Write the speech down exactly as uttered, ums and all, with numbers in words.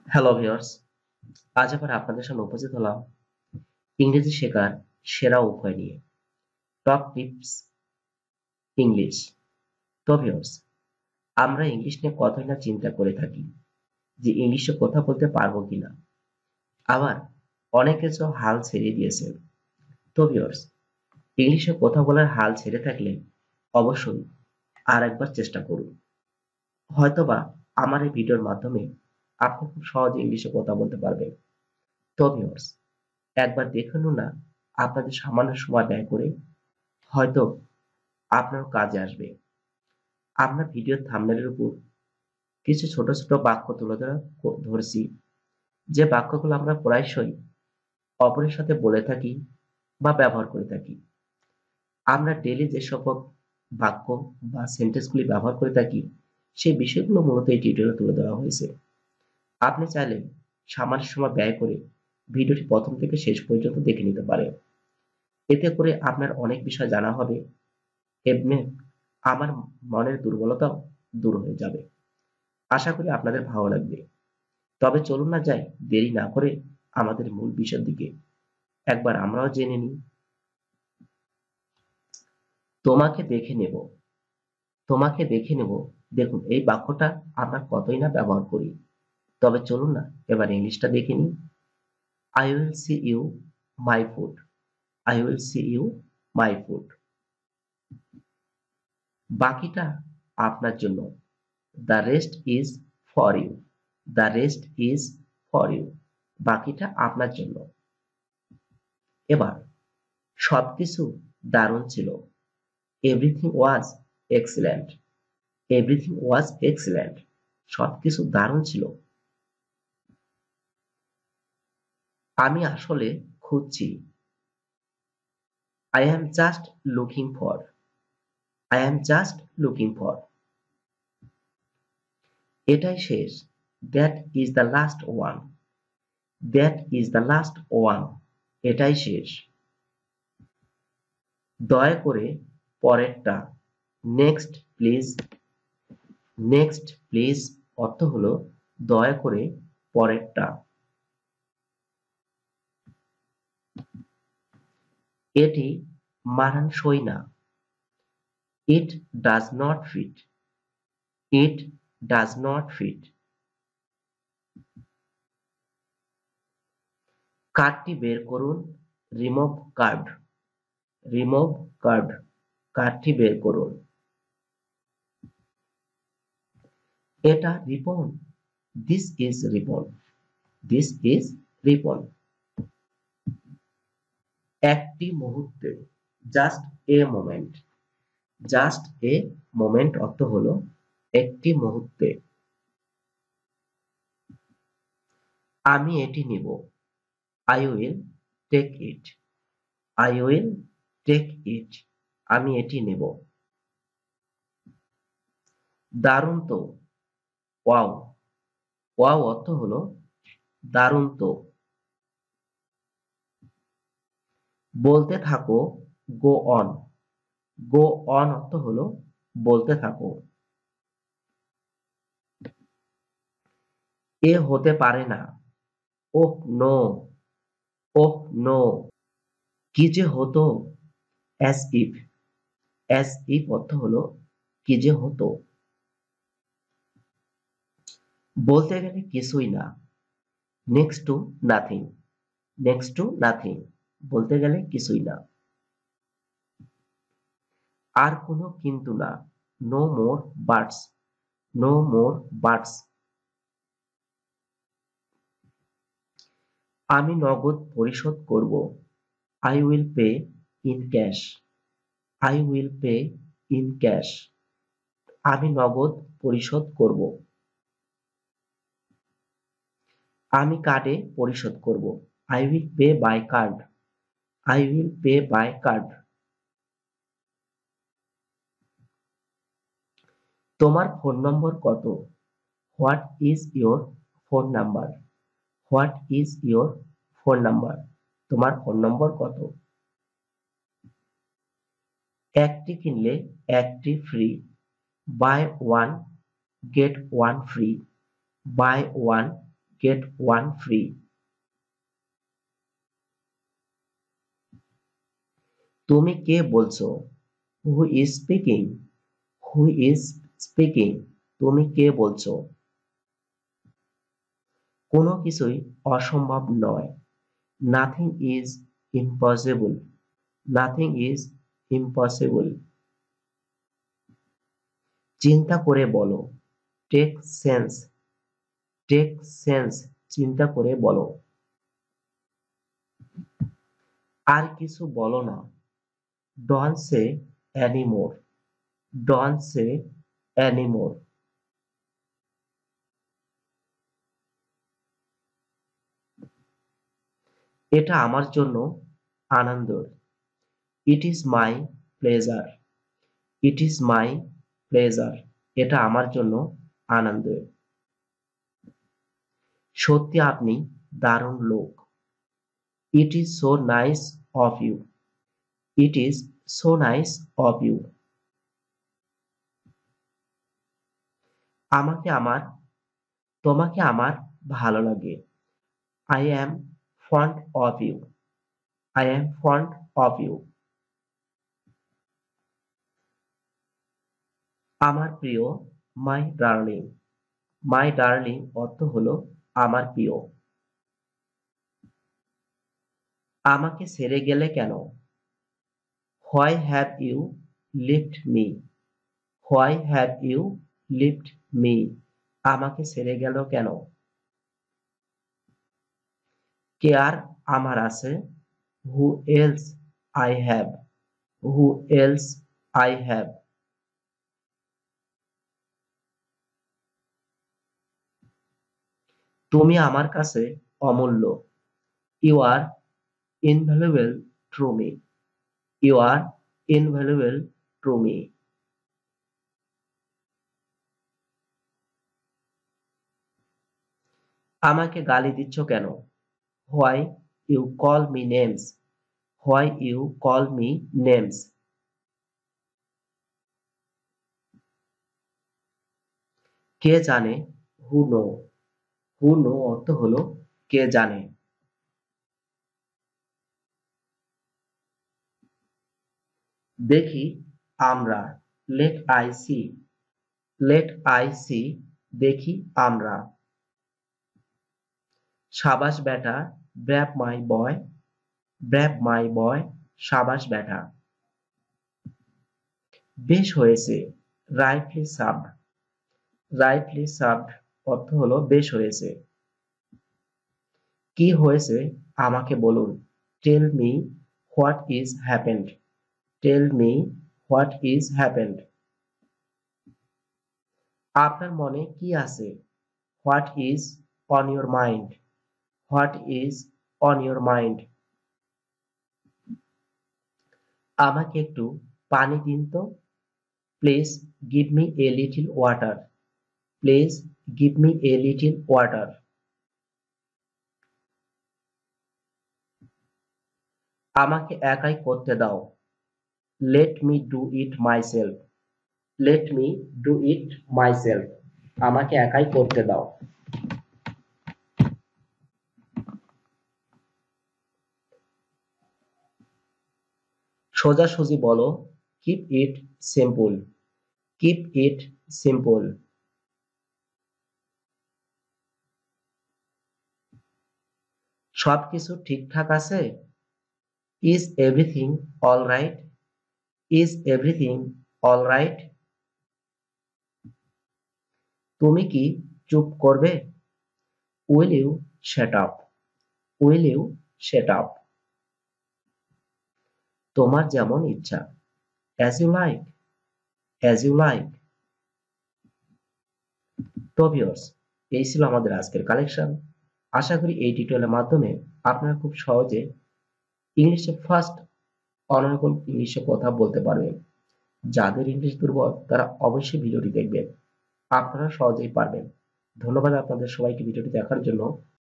Hello viewers, আজ আবার আপনাদের সামনে উপস্থিত হলাম ইংরেজি শেখার সেরা উপায় নিয়ে। Top tips English. তো ভিউয়ার্স, আমরা ইংলিশ নিয়ে কতই না চিন্তা করে থাকি যে ইংলিশে কথা বলতে পারবো কিনা। আবার অনেকে তো হাল ছেড়ে দিয়েছেন। তো ভিউয়ার্স, ইংলিশে কথা বলার হাল ছেড়ে থাকলে অবশ্যই আর একবার চেষ্টা করুন। হয়তোবা আমার এই ভিডিওর মাধ্যমে আপনি খুব সহজে ইংলিশে কথা বলতে পারবেন। তো ভিউয়ার্স, একবার দেখে নিন না, আপনাদের সামান্য সময় ব্যয় করে হয়তো আপনারও কাজে আসবে। আমরা ভিডিওর থাম্বনেলের উপর কিছু ছোট, ছোট বাক্য তুলে ধরা ক ধরছি, যে বাক্যগুলো আমরা প্রায়শই অপরের সাথে বলে থাকি বা ব্যবহার করে থাকি। আমরা ডেইলি যে সকল বাক্য বা সেন্টেন্সগুলি ব্যবহার করে থাকি, সেই বিষয়গুলো মূলত এই টিউটোরিয়ালে তুলে ধরা হয়েছে। আপনি চাইলে সামান্য সময় ব্যয় করে ভিডিওটি প্রথম থেকে শেষ পর্যন্ত দেখে নিতে পারেন। এতে করে আপনার অনেক বিষয় জানা হবে, এমনি আমার মনের দুর্বলতাও দূর হয়ে যাবে। আশা করি আপনাদের ভালো লাগবে। তবে চলুন না যাই দেরি না করে আমাদের মূল বিষয়ের দিকে। একবার আমরাও জেনে নিই। তোমাকে দেখে নেব। তোমাকে দেখে নেব। দেখুন, এই বাক্যটা আমরা কতই না ব্যবহার করি। তবে চলুন না এবার ইংলিশটা দেখে নিই। I will see you my food. I will see you my food. বাকিটা আপনার জন্য। The rest is for you. The rest is for you. বাকিটা আপনার জন্য। এবার সবকিছু দারুণ ছিল। Everything was excellent. Everything was excellent. সবকিছু দারুণ ছিল। আমি আসলে খুঁজছি। I am just looking for. I am just looking for. এটাই শেষ। That is the last one. That is the last one. এটাই শেষ। দয়া করে পরেরটা। Next please. Next please অর্থ হলো দয়া করে পরেরটা। এটি মানানসই না। It does not fit. It does not fit. কার্ডটি বের করুন। Remove card. Remove card. কার্ডটি বের করুন। এটা ribbon. This is ribbon. This is ribbon. একটি মুহূর্তে। Just a moment. Just a moment অর্থ হলো একটি মুহূর্তে। আমি এটি নিব। I will take it. I will take it. আমি এটি নেব। দারুণ তো। Wow. Wow অর্থ হলো দারুণ তো। বলতে থাকো। Go on. Go on অর্থ হলো বলতে থাকো। এ হতে পারে না। Oh no. Oh no. কি যে হতো। As if. As if অর্থ হলো কি যে হতো। বলতে গেলে কিছুই না। Next to nothing. Next to nothing. বলতে গেলে কিছুই না। আর কোনো কিন্তু না। No more buts. No more buts. আমি নগদ পরিশোধ করব। I will pay in cash. I will pay in cash. আমি নগদ পরিশোধ করব। আমি কার্ডে পরিশোধ করব। I will pay by card. I will pay by card. তোমার ফোন নম্বর কত? What is your phone number? What is your phone number? তোমার ফোন নম্বর কত? একটি কিনলে একটি free. Buy one get one free. Buy one get one free. তুমি কে বলছো? Who is speaking? Who is speaking? তুমি কে বলছো? কোনো কিছুই অসম্ভব নয়। Nothing is impossible. Nothing is impossible. চিন্তা করে বলো। Take sense. Take sense. চিন্তা করে বলো। আর কিছু বলো না। Don't say anymore. Don't say anymore. এটা আমার জন্য আনন্দের। It is my pleasure. It is my pleasure. এটা আমার জন্য আনন্দের। সত্যি আপনি দারুণ লোক। It is so nice of you. It is so nice of you. আমাকে আমার তোমাকে আমার ভালো লাগে। I am fond of you. I am fond of you. আমার প্রিয় my darling. My darling অর্থ হলো আমার প্রিয়। আমাকে ছেড়ে গেলে কেন? Why have you left me? Why have you left me? আমাকে ছেড়ে গেল কেন? কে আর আমার আছে? Who else I have? Who else I have? তুমি আমার কাছে অমূল্য। You are invaluable to me. You are invaluable to me. আমাকে গালি দিচ্ছ কেন? Why you call me names? Why you call me names? কে জানে? Who know? Who know অর্থ হলো কে জানে। দেখি আমরা। Let I see. Let I see. দেখি আমরা। সাবাস বেটা। Brave my boy. Brave my boy. সাবাস বেটা। বেশ হয়েছে। Rightly served. Rightly served অর্থ হলো বেশ হয়েছে। কি হয়েছে আমাকে বলুন। Tell me what is happened. Tell me what is happened. আপনার মনে কি আছে? What is on your mind? What is on your mind? আমাকে একটু পানি দিন তো। Please give me a little water. Please give me a little water. আমাকে একাই করতে দাও। Let me do it myself. Let me do it myself. আমাকে একাই করতে দাও। সোজাসুজি বলো। Keep it simple. Keep it simple. সবকিছু ঠিকঠাক আছে? Is everything all right? Is everything all right? তুমি কি চুপ করবে? Will you shut up? Will you shut up? তোমার যেমন ইচ্ছা। As you like. As you like. তো ভিউয়ার্স, এই ছিল আমাদের আজকের কালেকশন। আশা করি এই টিউটোরিয়ালের মাধ্যমে আপনারা খুব সহজে ইংলিশে ফার্স্ট অনার্গল ইংলিশে কথা বলতে পারবেন। যাদের ইংলিশ দুর্বল তারা অবশ্যই ভিডিওটি দেখবেন। আপনারা সহজেই পারবেন। ধন্যবাদ আপনাদের সবাইকে ভিডিওটি দেখার জন্য।